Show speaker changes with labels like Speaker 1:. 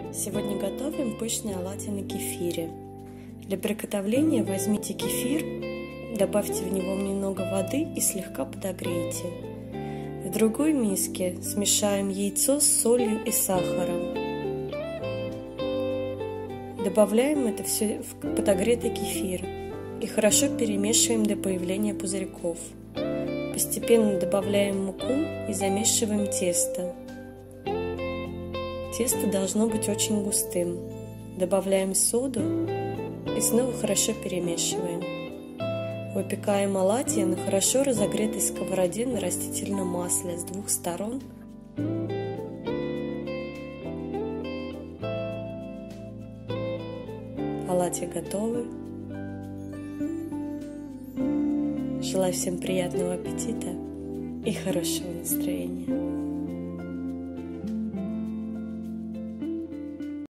Speaker 1: Сегодня готовим пышные оладьи на кефире. Для приготовления возьмите кефир, добавьте в него немного воды и слегка подогрейте. В другой миске смешаем яйцо с солью и сахаром. Добавляем это все в подогретый кефир и хорошо перемешиваем до появления пузырьков. Постепенно добавляем муку и замешиваем тесто. Тесто должно быть очень густым. Добавляем соду и снова хорошо перемешиваем. Выпекаем оладьи на хорошо разогретой сковороде на растительном масле с двух сторон. Оладьи готовы. Желаю всем приятного аппетита и хорошего настроения.